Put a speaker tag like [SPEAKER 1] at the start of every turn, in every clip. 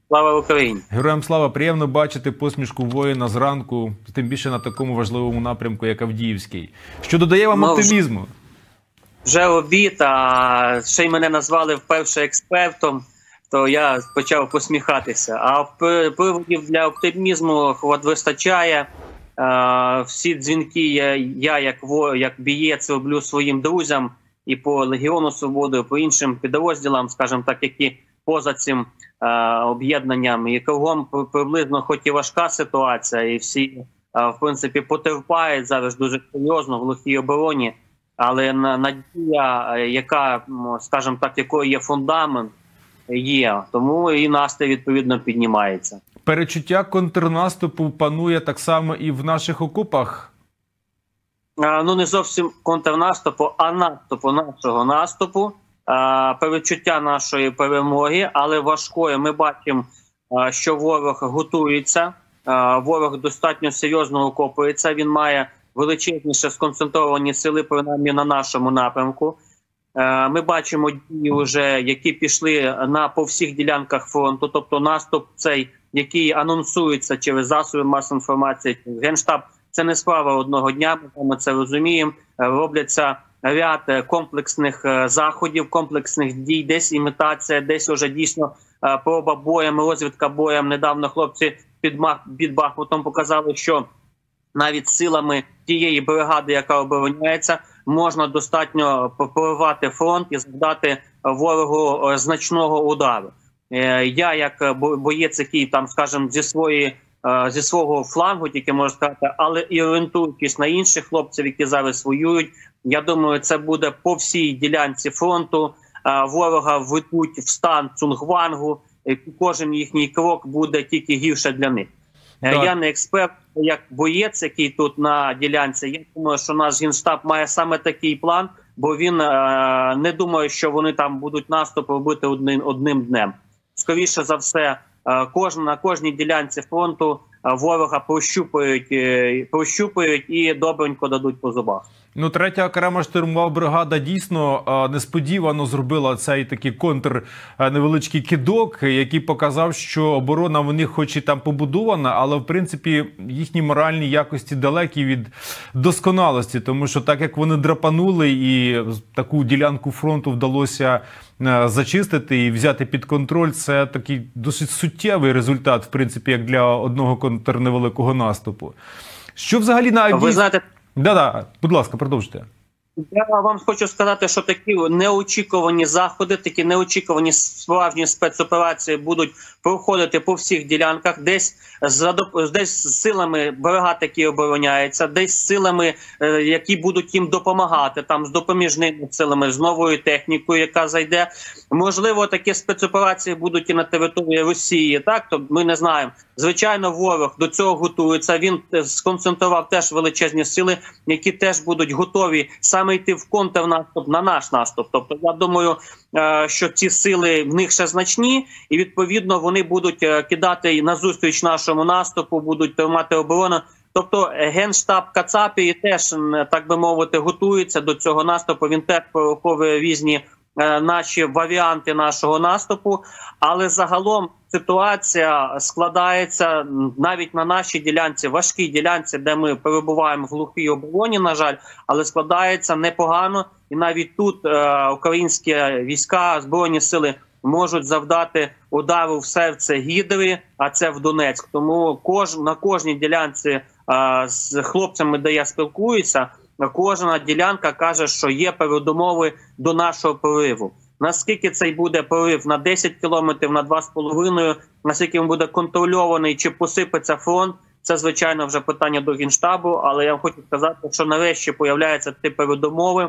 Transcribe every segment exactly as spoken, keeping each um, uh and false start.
[SPEAKER 1] Слава Україні!
[SPEAKER 2] Героям слава! Приємно бачити посмішку воїна зранку, тим більше на такому важливому напрямку, як Авдіївський. Що додає вам ну, оптимізму?
[SPEAKER 1] Вже обід, а ще й мене назвали вперше експертом, то я почав посміхатися. А приводів для оптимізму от вистачає. Всі дзвінки я, я як, як бієць роблю своїм друзям і по Легіону Свободи, і по іншим підрозділам, скажімо так, які поза цим об'єднанням. І кругом приблизно хоч і важка ситуація, і всі, в принципі, потерпають зараз дуже серйозно в глухій обороні. Але надія, яка, скажімо так, якої є фундамент, є. Тому і настрій, відповідно, піднімається.
[SPEAKER 2] Перечуття контрнаступу панує так само і в наших окопах?
[SPEAKER 1] А, ну, не зовсім контрнаступу, а наступу, нашого наступу. А, перечуття нашої перемоги, але важкої. Ми бачимо, що ворог готується, а, ворог достатньо серйозно окопується, він має величезніше сконцентровані сили, принаймні на нашому напрямку. Ми бачимо дії, вже, які пішли на, по всіх ділянках фронту, тобто наступ цей, який анонсується через засоби масової інформації, Генштаб, це не справа одного дня, ми це розуміємо. Робляться ряд комплексних заходів, комплексних дій, десь імітація, десь вже дійсно проба боєм, розвідка боєм. Недавно хлопці під, під Бахмутом показали, що навіть силами тієї бригади, яка обороняється, можна достатньо проривати фронт і завдати ворогу значного удару. Я, як боєць, який там, скажімо, зі своєї, зі свого флангу, тільки можу сказати, але і орієнтуючись на інших хлопців, які зараз воюють, я думаю, це буде по всій ділянці фронту. Ворога введуть в стан цунгвангу, і кожен їхній крок буде тільки гірше для них. Так. Я не експерт, як боєць, який тут на ділянці. Я думаю, що наш Генштаб має саме такий план, бо він е не думає, що вони там будуть наступ робити одним, одним днем. Скоріше за все, е кожен, на кожній ділянці фронту е ворога прощупають, е прощупають і добренько дадуть по зубах.
[SPEAKER 2] Ну, третя окрема штурмова бригада дійсно несподівано зробила цей такий контр невеличкий кидок, який показав, що оборона в них хоч і там побудована, але в принципі їхні моральні якості далекі від досконалості, тому що так як вони драпанули і таку ділянку фронту вдалося зачистити і взяти під контроль, це такий досить суттєвий результат, в принципі, як для одного контрневеликого наступу. Що взагалі на Авдіївській...
[SPEAKER 1] Ви знаєте...
[SPEAKER 2] Да-да, будь ласка, продовжуйте.
[SPEAKER 1] Я вам хочу сказати, що такі неочікувані заходи, такі неочікувані справжні спецоперації будуть проходити по всіх ділянках, десь з десь силами бригад, які обороняються, десь силами, які будуть їм допомагати, там з допоміжними силами, з новою технікою, яка зайде. Можливо, такі спецоперації будуть і на території Росії, так? То ми не знаємо. Звичайно, ворог до цього готується, він сконцентрував теж величезні сили, які теж будуть готові саме йти в контрнаступ на наш наступ. Тобто, я думаю, що ці сили в них ще значні, і відповідно вони будуть кидати назустріч нашому наступу, будуть тримати оборону. Тобто Генштаб Кацапії теж, так би мовити, готується до цього наступу, він теж прораховує різні наші варіанти нашого наступу, але загалом ситуація складається навіть на нашій ділянці, важкій ділянці, де ми перебуваємо в глухій обороні, на жаль, але складається непогано, і навіть тут е, українські війська, Збройні сили можуть завдати удару в серце Гідри, а це в Донецьк. Тому кож, на кожній ділянці е, з хлопцями, де я спілкуюся, кожна ділянка каже, що є передумови до нашого прориву. Наскільки цей буде прорив на десять кілометрів, на два з половиною, наскільки він буде контрольований, чи посипеться фронт, це, звичайно, вже питання до Генштабу, але я вам хочу сказати, що нарешті появляються ті передумови,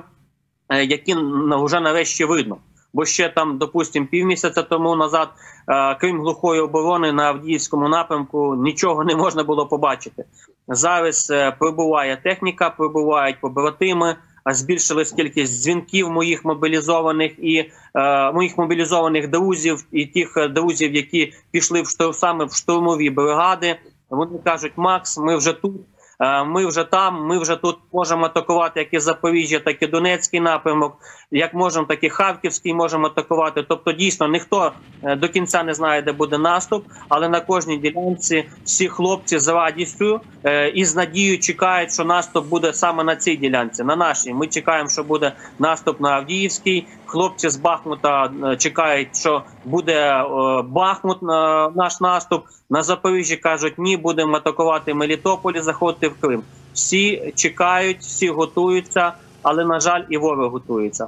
[SPEAKER 1] які вже нарешті видно. Бо ще там, допустимо, півмісяця тому назад, крім глухої оборони на Авдіївському напрямку, нічого не можна було побачити. Зараз прибуває техніка, прибувають побратими, збільшилась кількість дзвінків моїх мобілізованих і е, моїх мобілізованих друзів і тих друзів, які пішли в штурм, саме в штурмові бригади. Вони кажуть: Макс, ми вже тут, ми вже там, ми вже тут можемо атакувати як і Запоріжжя, так і Донецький напрямок, як можемо, так і Харківський можемо атакувати. Тобто, дійсно, ніхто до кінця не знає, де буде наступ, але на кожній ділянці всі хлопці з радістю і з надією чекають, що наступ буде саме на цій ділянці, на нашій. Ми чекаємо, що буде наступ на Авдіївський. Хлопці з Бахмута чекають, що буде Бахмут, наш наступ. На Запоріжжі кажуть, ні, будемо атакувати Мелітополь, заходити в Крим. Всі чекають, всі готуються, але, на жаль, і ворог готується.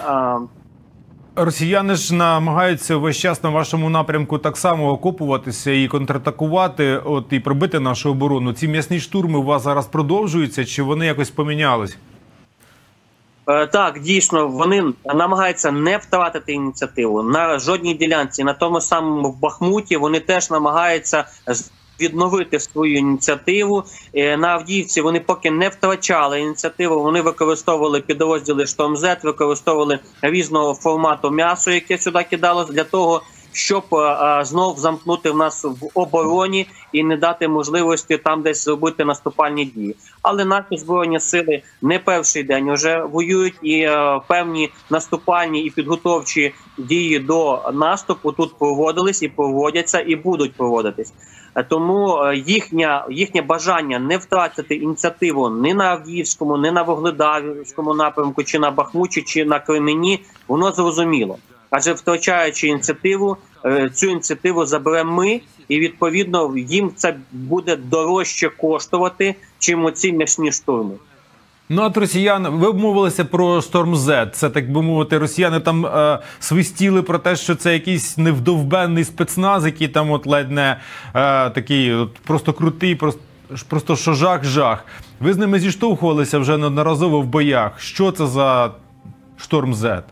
[SPEAKER 2] Росіяни ж намагаються весь час на вашому напрямку так само окопуватися і контратакувати, от і пробити нашу оборону. Ці м'ясні штурми у вас зараз продовжуються, чи вони якось помінялись?
[SPEAKER 1] Так, дійсно, вони намагаються не втратити ініціативу. На жодній ділянці, на тому самому в Бахмуті, вони теж намагаються відновити свою ініціативу. На Авдіївці вони поки не втрачали ініціативу, вони використовували підрозділи «Штормзет», використовували різного формату м'ясо, яке сюди кидалось, для того, щоб а, знов замкнути в нас в обороні і не дати можливості там десь зробити наступальні дії. Але наші Збройні сили не перший день вже воюють, і а, певні наступальні і підготовчі дії до наступу тут проводились і проводяться, і будуть проводитись. Тому їхня, їхнє бажання не втратити ініціативу ні на Авдіївському, ні на Вугледарському напрямку, чи на Бахмуті, чи на Кремені, воно зрозуміло. Адже втрачаючи ініціативу, цю ініціативу заберемо ми, і відповідно їм це буде дорожче коштувати, чим оці м'ясні штурми.
[SPEAKER 2] Ну, от росіяни, ви обмовилися про «Штормзет». Це, так би мовити, росіяни там е, свистіли про те, що це якийсь невдовбенний спецназ, який там от ледь не е, такий от, просто крутий, просто, просто що жах-жах. Ви з ними зіштовхувалися вже неодноразово в боях. Що це за «Штормзет»?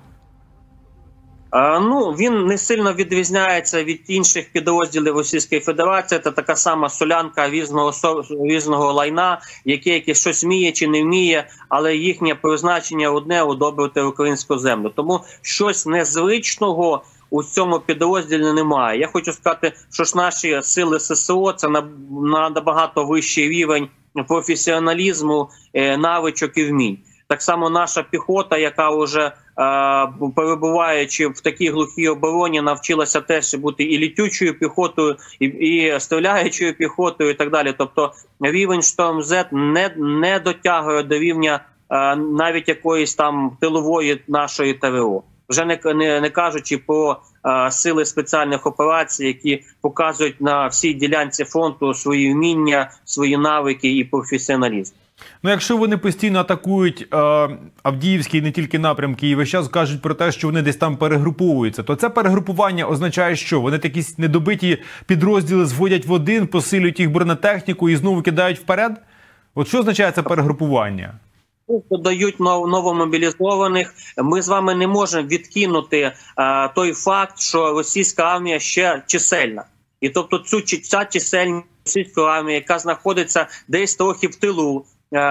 [SPEAKER 1] Ну, він не сильно відрізняється від інших підрозділів Російської Федерації. Це така сама солянка різного, різного лайна, яке, яке щось вміє чи не вміє, але їхнє призначення одне – удобрити українську землю. Тому щось незвичного у цьому підрозділі немає. Я хочу сказати, що ж наші сили ССО – це на, на набагато вищий рівень професіоналізму, навичок і вмінь. Так само наша піхота, яка вже перебуваючи в такій глухій обороні, навчилася теж бути і літючою піхотою, і, і стріляючою піхотою, і так далі. Тобто рівень «Штормзет» не, не дотягує до рівня а, навіть якоїсь там тилової нашої ТРО. Вже не, не, не кажучи про а, сили спеціальних операцій, які показують на всій ділянці фронту свої вміння, свої навики і професіоналізм.
[SPEAKER 2] Ну, якщо вони постійно атакують е, Авдіївський, не тільки напрямки, і весь час кажуть про те, що вони десь там перегруповуються, то це перегрупування означає, що вони такі недобиті підрозділи зводять в один, посилюють їх бронетехніку і знову кидають вперед? От що означає це перегрупування?
[SPEAKER 1] Додають новомобілізованих. Ми з вами не можемо відкинути а, той факт, що російська армія ще чисельна. І тобто цю, ця чисельність російської армії, яка знаходиться десь трохи в тилу,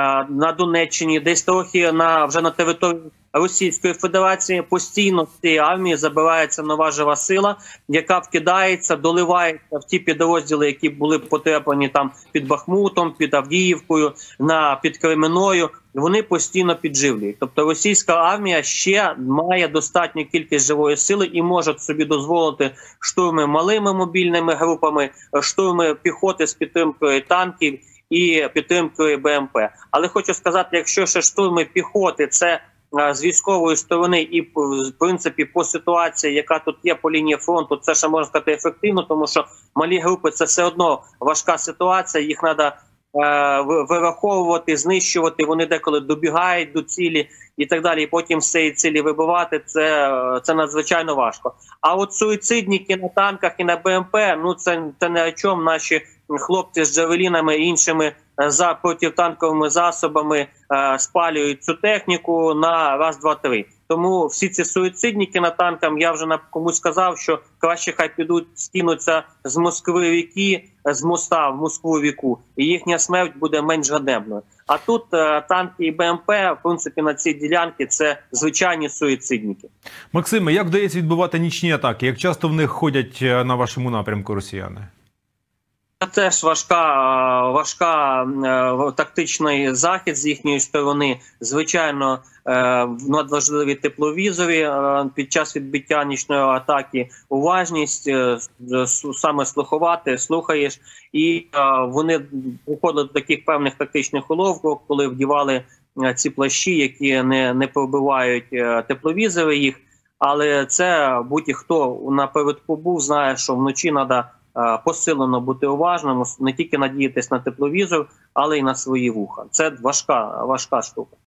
[SPEAKER 1] на Донеччині, десь трохи на, вже на території Російської Федерації, постійно з цієї армії забирається нова жива сила, яка вкидається, доливається в ті підрозділи, які були потреплені там під Бахмутом, під Авдіївкою, на, під Кременною. Вони постійно підживлюють. Тобто російська армія ще має достатню кількість живої сили і може собі дозволити штурми малими мобільними групами, штурми піхоти з підтримкою танків і підтримкою БМП. Але хочу сказати, якщо ще штурми піхоти – це з військової сторони і, в принципі, по ситуації, яка тут є по лінії фронту, це ще можна сказати ефективно, тому що малі групи – це все одно важка ситуація, їх треба вираховувати, знищувати, вони деколи добігають до цілі і так далі, і потім з цієї цілі вибивати, це, це надзвичайно важко. А от суїцидники на танках і на БМП, ну це, це не о чому. Наші хлопці з джавелінами і іншими за протитанковими засобами е, спалюють цю техніку на раз, два, три. Тому всі ці суїцидники на танках, я вже комусь сказав, що краще хай підуть, скинуться з Москви віки, з моста в Москву віку, і їхня смерть буде менш ганебною. А тут е, танки і БМП, в принципі, на цій ділянці це звичайні суїцидники.
[SPEAKER 2] Максиме, як вдається відбивати нічні атаки? Як часто в них ходять на вашому напрямку росіяни?
[SPEAKER 1] теж важка, важка е, тактичний захід з їхньої сторони. Звичайно, е, надважливі тепловізори е, під час відбиття нічної атаки, уважність, е, саме слухувати, слухаєш. І е, вони приходили до таких певних тактичних уловок, коли вдівали е, ці плащі, які не, не пробивають е, тепловізори їх. Але це будь-хто напередку був, знає, що вночі треба посилено бути уважним, не тільки надіятись на тепловізор, але й на свої вуха. Це важка, важка штука.